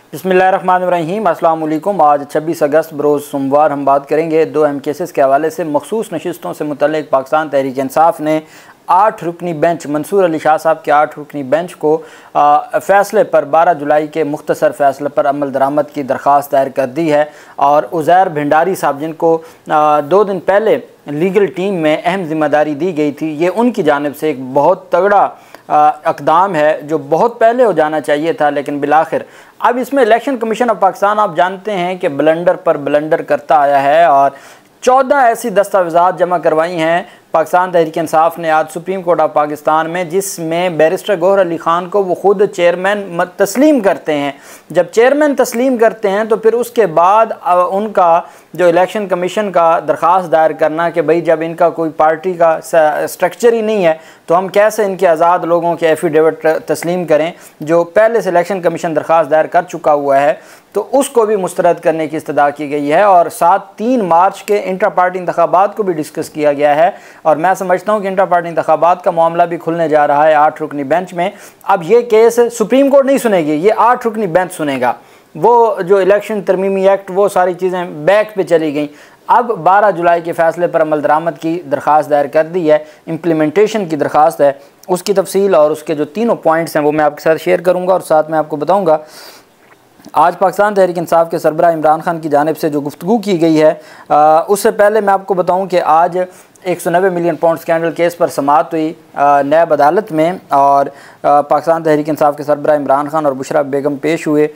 बिस्मिल्लाहिर्रहमानिर्रहीम। अस्सलाम वालेकुम। आज 26 अगस्त बरोज़ सोमवार हम बात करेंगे दो अहम केसेस के हवाले से। मखसूस नशिस्तों से मुतल्लिक़ पाकिस्तान तहरीक इंसाफ ने 8 रुकनी बेंच, मंसूर अली शाह साहब के 8 रुकनी बेंच को फ़ैसले पर 12 जुलाई के मुख्तसर फ़ैसले पर अमल दरामद की दरख्वास्त दायर कर दी है। और उज़ैर भंडारी साहब, जिनको 2 दिन पहले लीगल टीम में अहम ज़िम्मेदारी दी गई थी, ये उनकी जानिब से एक बहुत तगड़ा इक़दाम है जो बहुत पहले हो जाना चाहिए था, लेकिन बिलाखिर अब इसमें इलेक्शन कमीशन ऑफ पाकिस्तान, आप जानते हैं कि ब्लंडर पर ब्लंडर करता आया है और 14 ऐसी दस्तावेज़ात जमा करवाई हैं पाकिस्तान तहरीक इंसाफ ने आज सुप्रीम कोर्ट ऑफ पाकिस्तान में, जिसमें बैरिस्टर गौहर अली ख़ान को वो ख़ुद चेयरमैन तस्लीम करते हैं। जब चेयरमैन तस्लीम करते हैं तो फिर उसके बाद उनका जो इलेक्शन कमीशन का दरख्वास्त दायर करना कि भाई जब इनका कोई पार्टी का स्ट्रक्चर ही नहीं है तो हम कैसे इनके आज़ाद लोगों के एफिडेविट तस्लीम करें, जो पहले से इलेक्शन कमीशन दरख्वास्त दायर कर चुका हुआ है, तो उसको भी मुस्तरद करने की इस्तदा की गई है। और 3 मार्च के इंटर पार्टी इंतखाबात को भी डिस्कस किया गया है और मैं समझता हूँ कि इंटर पार्टी इंतखाबात का मामला भी खुलने जा रहा है 8 रुकनी बेंच में। अब ये केस सुप्रीम कोर्ट नहीं सुनेगी, ये 8 रुकनी बेंच सुनेगा। वो जो इलेक्शन तरमीमी एक्ट, वो सारी चीज़ें बैक पे चली गई। अब 12 जुलाई के फ़ैसले पर अमल दरामद की दरख्वास्त दायर कर दी है, इम्प्लीमेंटेशन की दरख्वास्त है। उसकी तफसील और उसके जो तीनों पॉइंट्स हैं वो मैं आपके साथ शेयर करूँगा और साथ में आपको बताऊँगा आज पाकिस्तान तहरीक इंसाफ के सरबराह इमरान खान की जानिब से जो गुफ्तगू की गई है। उससे पहले मैं आपको बताऊं कि आज 190 मिलियन पाउंड स्कैंडल केस पर समाअत हुई नैब अदालत में और पाकिस्तान तहरीक इंसाफ के सरबराह इमरान खान और बुशरा बेगम पेश हुए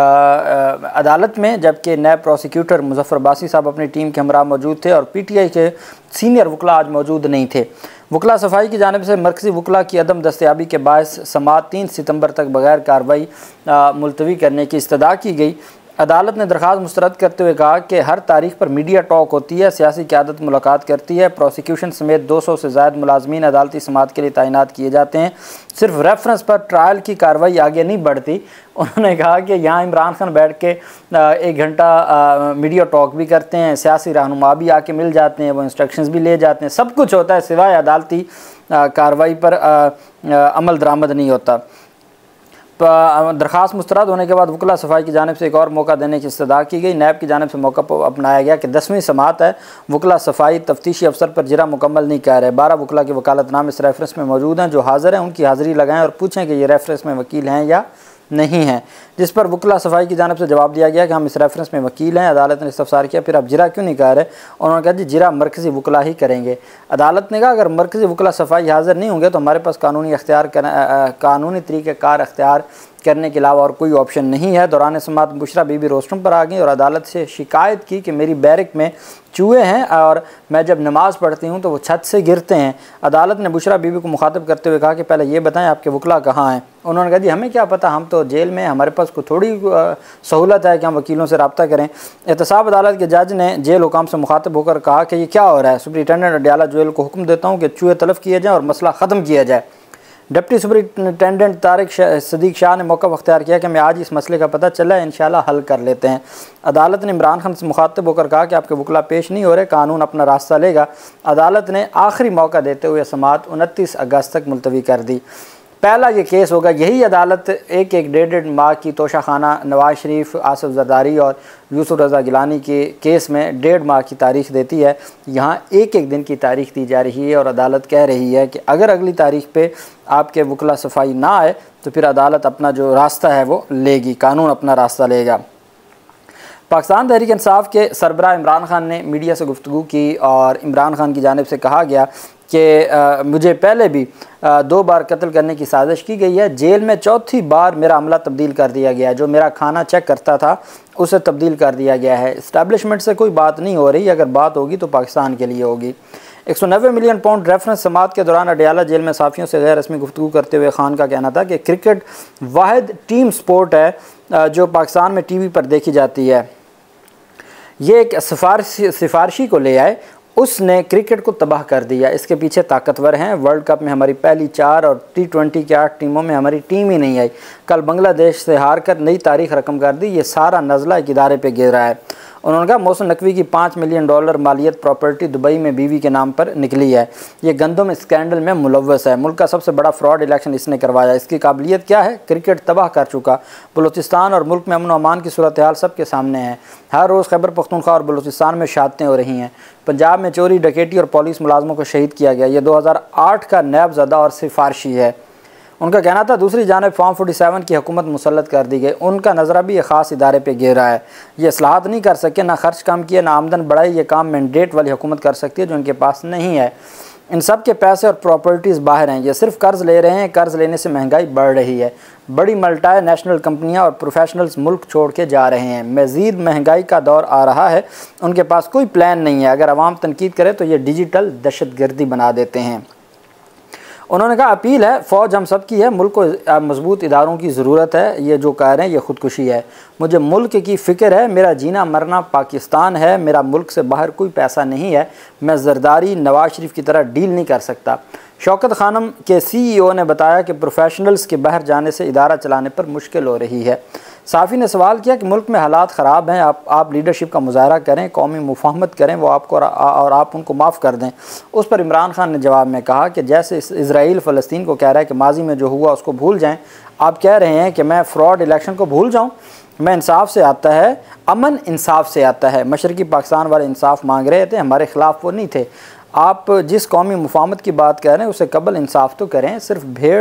अदालत में, जबकि नैब प्रोसिक्यूटर मुजफ्फर अब्बासी साहब अपनी टीम के हमरा मौजूद थे और PTI के सीनियर वकला आज मौजूद नहीं थे। वकला सफाई की जानिब से मरकज़ी वकला की अदम दस्तयाबी के बायस समाअत 3 सितंबर तक बगैर कार्रवाई मुलतवी करने की इस्तदा की गई। अदालत ने दरख्वास्त मुस्तरद करते हुए कहा कि हर तारीख पर मीडिया टॉक होती है, सियासी क़यादत मुलाकात करती है, प्रोसिक्यूशन समेत 200 से ज़ायद मुलाजमीन अदालती समाअत के लिए तैनात किए जाते हैं, सिर्फ रेफरेंस पर ट्रायल की कार्रवाई आगे नहीं बढ़ती। उन्होंने कहा कि यहाँ इमरान खान बैठ के 1 घंटा मीडिया टॉक भी करते हैं, सियासी रहनुमा भी आके मिल जाते हैं, वो इंस्ट्रक्शंस भी ले जाते हैं, सब कुछ होता है, सिवाय अदालती कार्रवाई पर अमल दरामद नहीं होता। दरख्वास्त मुस्तरद होने के बाद वकला सफाई की जानिब से एक और मौका देने की इस्तदा की गई। नैब की जानिब से मौका अपनाया गया कि 10वीं समाअत है, वकला सफाई तफ्तीशी अफसर पर जिरा मुकम्मल नहीं कर रहे। 12 वकला के वकालतनामे इस रेफरेंस में मौजूद हैं, जो हाज़िर हैं उनकी हाज़िरी लगाएं और पूछें कि ये रेफरेंस में वकील हैं या नहीं है, जिस पर वकला सफाई की जानिब से जवाब दिया गया कि हम इस रेफरेंस में वकील हैं। अदालत ने इस्तफसार किया, फिर आप जिरा क्यों नहीं कर रहे? उन्होंने कहा जी जिरा मरकज़ी वकला ही करेंगे। अदालत ने कहा अगर मरकज़ी वकला सफाई हाज़िर नहीं होंगे तो हमारे पास कानूनी तरीक़ेकार अख्तियार करने के अलावा और कोई ऑप्शन नहीं है। दौरान समाअत बुशरा बीबी रोस्टरूम पर आ गई और अदालत से शिकायत की कि मेरी बैरक में चूहे हैं और मैं जब नमाज़ पढ़ती हूँ तो वो छत से गिरते हैं। अदालत ने बुशरा बीबी को मुखातब करते हुए कहा कि पहले ये बताएं आपके वकला कहाँ हैं? उन्होंने कहा जी हमें क्या पता, हम तो जेल में, हमारे पास कोई थोड़ी सहूलत है कि हम वकीलों से रब्ता करें। एहतसाब अदालत के जज ने जेल हुकाम से मुखातब होकर कहा कि ये क्या हो रहा है? सुपरिटेंडेंट अडियाला जेल को हुक्म देता हूँ कि चूहे तलब किए जाएँ और मसला ख़त्म किया जाए। डिप्टी सुपरिटेंडेंट तारिक सदीक शाह ने मौका अख्तियार किया कि मैं आज इस मसले का पता चला है, इंशाल्लाह हल कर लेते हैं। अदालत ने इमरान खान से मुखातब होकर कहा कि आपके वकला पेश नहीं हो रहे, कानून अपना रास्ता लेगा। अदालत ने आखिरी मौका देते हुए समाअत 29 अगस्त तक मुलतवी कर दी। पहला ये केस होगा, यही अदालत एक 1.5 माह की तोशा खाना नवाज शरीफ, आसिफ जरदारी और यूसुफ रज़ा गिलानी के केस में 1.5 माह की तारीख देती है। यहाँ एक दिन की तारीख दी जा रही है और अदालत कह रही है कि अगर अगली तारीख पे आपके वकला सफाई ना आए तो फिर अदालत अपना जो रास्ता है वो लेगी, कानून अपना रास्ता लेगा। पाकिस्तान तहरीक इंसाफ के सरबराह इमरान खान ने मीडिया से गुफ्तगू की और इमरान खान की जानिब से कहा गया कि मुझे पहले भी 2 बार कत्ल करने की साजिश की गई है। जेल में 4थी बार मेरा अमला तब्दील कर दिया गया है, जो मेरा खाना चेक करता था उसे तब्दील कर दिया गया है। इस्टेब्लिशमेंट से कोई बात नहीं हो रही, अगर बात होगी तो पाकिस्तान के लिए होगी। 190 मिलियन पाउंड रेफरेंस समाअत के दौरान अडियाला जेल में साफियों से गैर रस्मी गुफ्तगू करते हुए खान का कहना था कि क्रिकेट वाहिद टीम स्पोर्ट है जो पाकिस्तान में TV पर देखी जाती है। ये एक सिफारशी को ले आए, उसने क्रिकेट को तबाह कर दिया। इसके पीछे ताकतवर हैं। वर्ल्ड कप में हमारी पहली 4 और T20 की 8 टीमों में हमारी टीम ही नहीं आई। कल बांग्लादेश से हार कर नई तारीख रकम कर दी। ये सारा नज़ला एक इदारे पे गिर रहा है। उन्होंने कहा मोहसिन नकवी की $5 मिलियन मालियत प्रॉपर्टी दुबई में बीवी के नाम पर निकली है। ये गंदम स्कैंडल में मुलव्वस है। मुल्क का सबसे बड़ा फ्रॉड इलेक्शन इसने करवाया। इसकी काबिलियत क्या है? क्रिकेट तबाह कर चुका। बलूचिस्तान और मुल्क में अमन अमान की सूरत हाल सबके सामने है। हर रोज़ खैबर पख्तूनख्वा और बलूचिस्तान में शहादतें हो रही हैं। पंजाब में चोरी, डकैती और पुलिस मुलाजमों को शहीद किया गया। ये 2008 का नैब ज़दा और सिफारशी है। उनका कहना था दूसरी जानिब फॉर्म 47 की हुकूमत मुसल्लत कर दी गई। उनका नज़रा भी एक ख़ास इदारे पे गिर रहा है। ये असलाहत नहीं कर सके, ना खर्च कम किया, ना आमदन बढ़ाई। ये काम मैंडेट वाली हुकूमत कर सकती है जो इनके पास नहीं है। इन सब के पैसे और प्रॉपर्टीज़ बाहर हैं। ये सिर्फ कर्ज़ ले रहे हैं। कर्ज़ लेने से महंगाई बढ़ रही है। बड़ी मल्टी नेशनल कंपनियां और प्रोफेशनल्स मुल्क छोड़ के जा रहे हैं। मज़ीद महंगाई का दौर आ रहा है। उनके पास कोई प्लान नहीं है। अगर आवाम तनकीद करे तो ये डिजिटल दहशतगर्दी बना देते हैं। उन्होंने कहा अपील है, फ़ौज हम सब की है, मुल्क को मजबूत इदारों की ज़रूरत है। ये जो कह रहे हैं ये ख़ुदकुशी है। मुझे मुल्क की फ़िक्र है। मेरा जीना मरना पाकिस्तान है। मेरा मुल्क से बाहर कोई पैसा नहीं है। मैं ज़रदारी नवाज शरीफ की तरह डील नहीं कर सकता। शौकत खानम के CEO ने बताया कि प्रोफेशनल्स के बाहर जाने से इदारा चलाने पर मुश्किल हो रही है। साफ़ी ने सवाल किया कि मुल्क में हालात ख़राब हैं, आप लीडरशिप का मुजाहरा करें, कौमी मुफाहमत करें, वो आपको और आप उनको माफ़ कर दें। उस पर इमरान खान ने जवाब में कहा कि जैसे इज़राइल फ़लस्तीन को कह रहा है कि माजी में जो हुआ उसको भूल जाएं, आप कह रहे हैं कि मैं फ्रॉड इलेक्शन को भूल जाऊँ। मैं इंसाफ से आता है, अमन इंसाफ से आता है। मशरक़ी पाकिस्तान वाले इंसाफ मांग रहे थे, हमारे ख़िलाफ़ वो नहीं थे। आप जिस कौमी मुफाहमत की बात कर रहे हैं उसे कबल इंसाफ तो करें। सिर्फ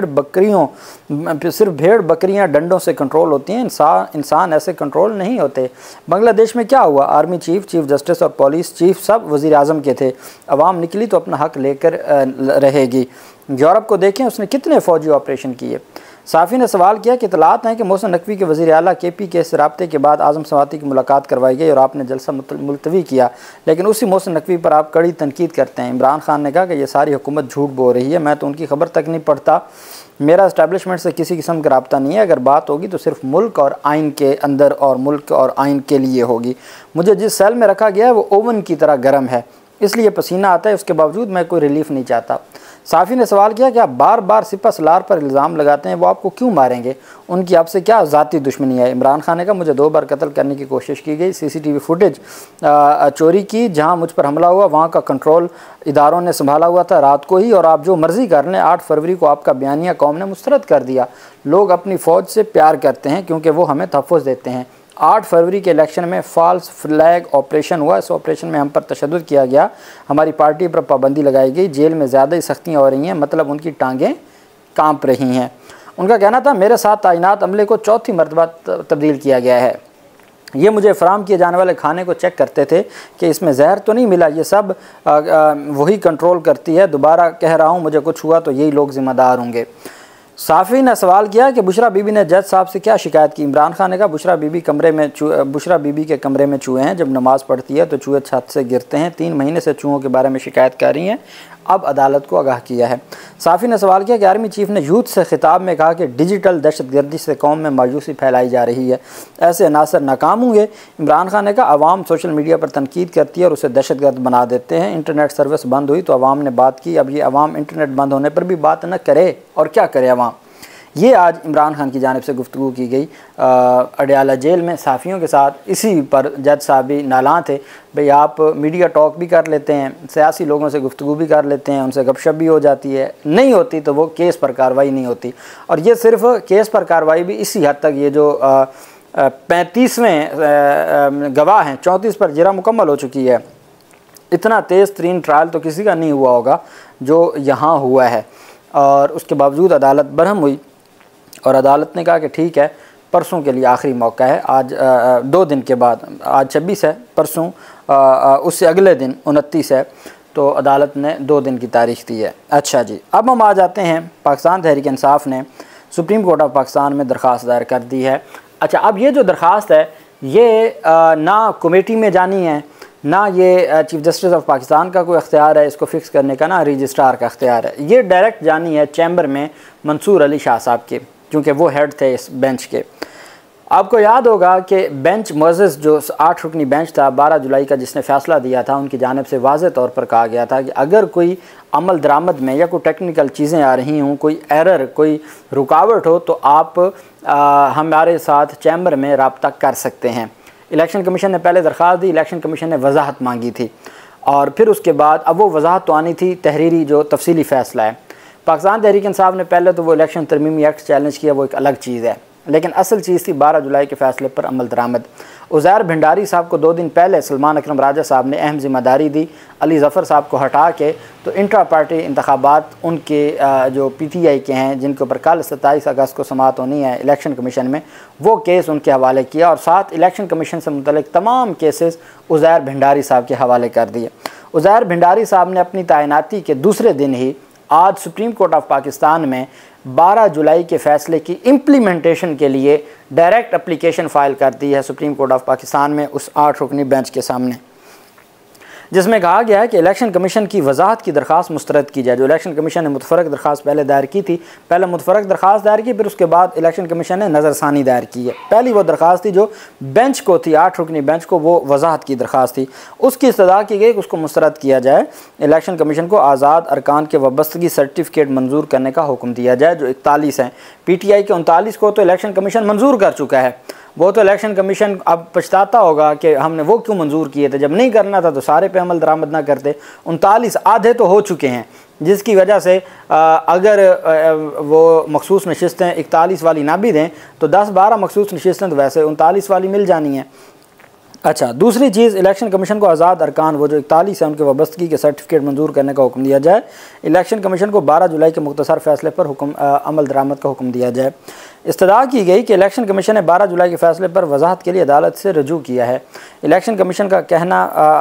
भेड़ बकरियां डंडों से कंट्रोल होती हैं, इंसान ऐसे कंट्रोल नहीं होते। बांग्लादेश में क्या हुआ? आर्मी चीफ, चीफ जस्टिस और पुलिस चीफ सब वज़ीर आज़म के थे। अवाम निकली तो अपना हक लेकर रहेगी। यूरोप को देखें, उसने कितने फ़ौजी ऑपरेशन किए। साफ़ी ने सवाल किया कि इतलात हैं कि मोहसिन नकवी के वज़ीर आला KP के इस रब्ते के बाद आज़म सवाती की मुलाकात करवाई गई और आपने जलसा मुलतवी किया, लेकिन उसी मोहसिन नकवी पर आप कड़ी तनकीद करते हैं। इमरान खान ने कहा कि यह सारी हुकूमत झूठ बोल रही है। मैं तो उनकी खबर तक नहीं पढ़ता। मेरा इस्टेब्लिशमेंट से किसी किस्म का रब्ता नहीं है। अगर बात होगी तो सिर्फ मुल्क और आइन के अंदर और मुल्क और आइन के लिए होगी। मुझे जिस सेल में रखा गया है वो ओवन की तरह गर्म है, इसलिए पसीना आता है। उसके बावजूद मैं कोई रिलीफ नहीं चाहता। साफ़ी ने सवाल किया कि आप बार बार सिपा सलार पर इल्ज़ाम लगाते हैं, वो आपको क्यों मारेंगे? उनकी आपसे क्या ज़ाती दुश्मनी है? इमरान खान ने कहा मुझे 2 बार कत्ल करने की कोशिश की गई। CCTV फुटेज चोरी की, जहां मुझ पर हमला हुआ वहां का कंट्रोल इदारों ने संभाला हुआ था रात को ही, और आप जो मर्ज़ी कर लें। 8 फरवरी को आपका बयानिया कौम ने मुस्तरद कर दिया। लोग अपनी फ़ौज से प्यार करते हैं क्योंकि वो हमें तहफ़्फ़ुज़ देते हैं। 8 फरवरी के इलेक्शन में फ़ॉल्स फ्लैग ऑपरेशन हुआ। इस ऑपरेशन में हम पर तशद्दुद किया गया, हमारी पार्टी पर पाबंदी लगाई गई, जेल में ज़्यादा ही सख्तियाँ हो रही हैं, मतलब उनकी टांगें कांप रही हैं। उनका कहना था मेरे साथ तैनात अमले को 4थी मरतबा तब्दील किया गया है। ये मुझे फराम किए जाने वाले खाने को चेक करते थे कि इसमें जहर तो नहीं मिला। ये सब वही कंट्रोल करती है। दोबारा कह रहा हूँ, मुझे कुछ हुआ तो यही लोग ज़िम्मेदार होंगे। साफ़ी ने सवाल किया कि बुशरा बीबी ने जज साहब से क्या शिकायत की। इमरान खान ने कहा बुशरा बीबी के कमरे में चूहे हैं। जब नमाज़ पढ़ती है तो चूहे छत से गिरते हैं। 3 महीने से चूहों के बारे में शिकायत कर रही हैं। अब अदालत को आगाह किया है। साफ़ी ने सवाल किया कि आर्मी चीफ ने यूथ से खिताब में कहा कि डिजिटल दहशतगर्दी से कौम में मायूसी फैलाई जा रही है, ऐसे अनासर नाकाम होंगे। इमरान खान ने कहा आवाम सोशल मीडिया पर तनकीद करती है और उसे दहशतगर्द बना देते हैं। इंटरनेट सर्विस बंद हुई तो आवाम ने बात की। अब ये आवाम इंटरनेट बंद होने पर भी बात न करे और क्या करे आवाम। ये आज इमरान खान की जानिब से गुफ्तगू की गई अडयाला जेल में साफ़ियों के साथ। इसी पर जज साहब भी नालां थे, भाई आप मीडिया टॉक भी कर लेते हैं, सियासी लोगों से गुफ्तगू भी कर लेते हैं, उनसे गपशप भी हो जाती है, नहीं होती तो वो केस पर कार्रवाई नहीं होती। और ये सिर्फ केस पर कार्रवाई भी इसी हद तक, ये जो 35वें गवाह हैं, 34 पर जरा मुकम्मल हो चुकी है। इतना तेज़ तरीन ट्रायल तो किसी का नहीं हुआ होगा जो यहाँ हुआ है। और उसके बावजूद अदालत बरहम हुई और अदालत ने कहा कि ठीक है, परसों के लिए आखिरी मौका है। आज 2 दिन के बाद, आज 26 है, परसों उससे अगले दिन 29 है, तो अदालत ने 2 दिन की तारीख दी है। अच्छा जी, अब हम आ जाते हैं, पाकिस्तान तहरीक इंसाफ ने सुप्रीम कोर्ट ऑफ पाकिस्तान में दरख्वास्त दायर कर दी है। अच्छा, अब ये जो दरख्वास्त है ये ना कमेटी में जानी है, ना ये चीफ जस्टिस ऑफ पाकिस्तान का कोई अख्तियार है इसको फ़िक्स करने का, ना रजिस्ट्रार का अख्तियार है। ये डायरेक्ट जानी है चैम्बर में मंसूर अली शाह साहब के, क्योंकि वो हेड थे इस बेंच के। आपको याद होगा कि बेंच मोज़ेस जो 8 रुकनी बेंच था 12 जुलाई का, जिसने फ़ैसला दिया था, उनकी जानिब से वाज़े तौर पर कहा गया था कि अगर कोई अमल दरामद में या कोई टेक्निकल चीज़ें आ रही हों, कोई एरर, कोई रुकावट हो, तो आप हमारे साथ चैम्बर में रब्ता कर सकते हैं। इलेक्शन कमीशन ने पहले दरख्वास्त दी, इलेक्शन कमीशन ने वजाहत मांगी थी और फिर उसके बाद अब वो वजाहत तो आनी थी तहरीरी जो तफसीली फ़ैसला है। पाकिस्तान तहरीक इंसाफ ने पहले तो वो इलेक्शन तरमीमी एक्ट चैलेंज किया, वो एक अलग चीज़ है, लेकिन असल चीज़ थी 12 जुलाई के फ़ैसले पर अमल दरामद। उज़ैर भंडारी साहब को 2 दिन पहले सलमान अकरम राजा साहब ने अहम ज़िम्मेदारी दी, अली ज़फ़र साहब को हटा के तो इंट्रा पार्टी इंतखाबात उनके जो PTI के हैं जिनके ऊपर कल 27 अगस्त को समाअत होनी है इलेक्शन कमीशन में, वो केस उनके हवाले किया और साथ इलेक्शन कमीशन से मुतल्लिक़ तमाम केसेस उज़ैर भंडारी साहब के हवाले कर दिए। उज़ैर भंडारी साहब ने अपनी तैनाती के दूसरे दिन ही आज सुप्रीम कोर्ट ऑफ पाकिस्तान में 12 जुलाई के फ़ैसले की इम्प्लीमेंटेशन के लिए डायरेक्ट एप्लीकेशन फ़ाइल कर दी है सुप्रीम कोर्ट ऑफ पाकिस्तान में उस 8 रुकनी बेंच के सामने, जिसमें कहा गया है कि इलेक्शन कमीशन की वजाहत की दरख्वास्त मुस्तरद की जाए। जो इलेक्शन कमीशन ने मुतफरक दरख्वास्त पहले दायर की थी, पहले मुतफरक दरख्वास्त दायर की, फिर उसके बाद इलेक्शन कमीशन ने नज़रसानी दायर की है। पहली वो दरख्वास्त थी जो बेंच को थी, 8 रुकनी बेंच को, वो वजाहत की दरख्वास्त थी, उसकी इस्तदा की गई कि उसको मुस्तरद किया जाए, इलेक्शन कमीशन को आज़ाद अरकान के वाबस्तगी सर्टिफिकेट मंजूर करने का हुक्म दिया जाए, जो 41 हैं। PTI के 39 को तो इलेक्शन कमीशन मंजूर कर चुका है, वो तो इलेक्शन कमीशन अब पछताता होगा कि हमने वो क्यों मंजूर किए थे, जब नहीं करना था तो सारे पे अमल दरामद ना करते। 39 आधे तो हो चुके हैं, जिसकी वजह से अगर वो मखसूस नशिस्तें 41 वाली ना भी दें तो 10-12 मखसूस नशिस्तें तो वैसे 39 वाली मिल जानी है। अच्छा, दूसरी चीज़, इलेक्शन कमीशन को आज़ाद अरकान वो जो 41 है उनके वाबस्तगी के सर्टिफिकेट मंजूर करने का हुक्म दिया जाए। इलेक्शन कमीशन को 12 जुलाई के मुख्तसर फ़ैसले पर अमल दरामद का हुक्म दिया जाए। इस्तदा की गई कि इलेक्शन कमीशन ने 12 जुलाई के फ़ैसले पर वजाहत के लिए अदालत से रजू किया है। इलेक्शन कमीशन का कहना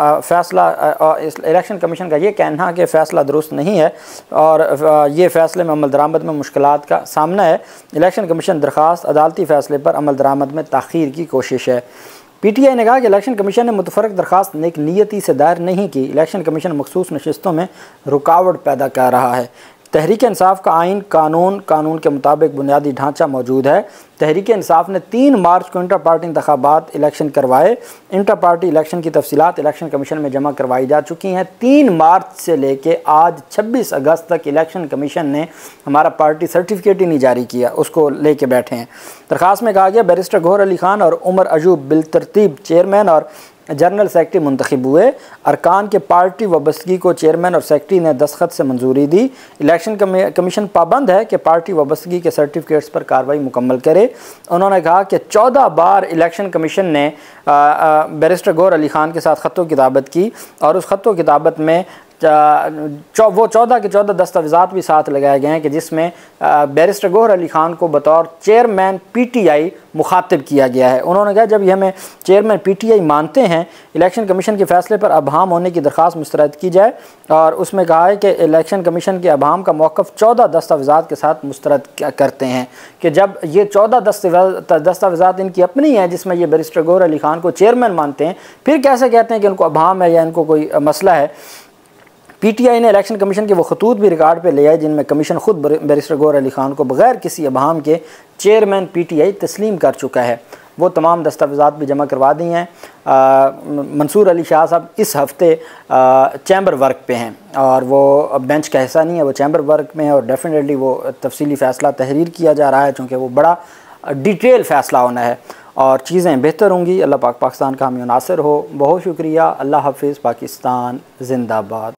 इलेक्शन कमीशन का ये कहना कि फ़ैसला दुरुस्त नहीं है और ये फ़ैसले में अमल दरामद में मुश्किलात का सामना है। इलेक्शन कमीशन दरख्वास्त अदालती फ़ैसले पर अमल दरामद में ताख़ीर की कोशिश है। PTI ने कहा कि इलेक्शन कमीशन ने मुतफरक दरख्वास्त नेक नीयती से दायर नहीं की, इलेक्शन कमीशन मखसूस नशिस्तों में रुकावट पैदा कर रहा है। तहरीक इंसाफ का आइन कानून के मुताबिक बुनियादी ढांचा मौजूद है। तहरीक इंसाफ ने 3 मार्च को इंटर पार्टी इंतखाबात इलेक्शन करवाए। इंटर पार्टी इलेक्शन की तफसीलात इलेक्शन कमीशन में जमा करवाई जा चुकी हैं। 3 मार्च से लेके आज 26 अगस्त तक इलेक्शन कमीशन ने हमारा पार्टी सर्टिफिकेट ही नहीं जारी किया, उसको लेके बैठे हैं। दरख्वास्त में कहा गया बैरिस्टर गौहर अली खान और उमर अयूब बिलतरतीब चेयरमैन और जनरल सेक्रेटरी मुंतखब हुए। अरकान के पार्टी वाबस्तगी को चेयरमैन और सेक्रेटरी ने दस्तखत से मंजूरी दी। इलेक्शन कमीशन पाबंद है कि पार्टी वाबस्तगी के सर्टिफिकेट्स पर कार्रवाई मुकम्मल करे। उन्होंने कहा कि 14 बार इलेक्शन कमीशन ने बैरिस्टर गौहर अली खान के साथ ख़त्तो किताबत की और उस ख़त्तो किताबत में वो 14 के 14 दस्तावेज़ात भी साथ लगाए गए हैं कि जिसमें बैरिस्टर गौहर अली खान को बतौर चेयरमैन PTI मुखातिब किया गया है। उन्होंने कहा जब ये हमें चेयरमैन PTI मानते हैं, इलेक्शन कमीशन के फ़ैसले पर अबहम होने की दरख्वास्त मुस्तरद की जाए और उसमें कहा है कि इलेक्शन कमीशन के अबहम का मौक़िफ़ 14 दस्तावेज़ात के साथ मुस्तरद करते हैं कि जब ये 14 दस्तावेज़ात इनकी अपनी हैं जिसमें ये बैरिस्टर गौहर अली खान को चेयरमैन मानते हैं, फिर कैसे कहते हैं कि उनको अबहम है या इनको कोई मसला है। PTI ने इलेक्शन कमीशन के वो खतूत भी रिकॉर्ड पे ले आए जिनमें कमीशन खुद बैरिस्टर गौहर अली खान को बग़ैर किसी अबहम के चेयरमैन PTI तस्लीम कर चुका है। वो तमाम दस्तावेज़ात भी जमा करवा दी हैं। मंसूर अली शाह साहब इस हफ़्ते चैम्बर वर्क पे हैं और वो बेंच का हिस्सा नहीं है, वो चैम्बर वर्क में है और डेफिनेटली वो तफसीली फ़ैसला तहरीर किया जा रहा है चूँकि वो बड़ा डिटेल फ़ैसला होना है और चीज़ें बेहतर होंगी। अल्लाह पाक पाकिस्तान का हामी नासिर हो। बहुत शुक्रिया। अल्लाह हाफ़िज़। पाकिस्तान ज़िंदाबाद।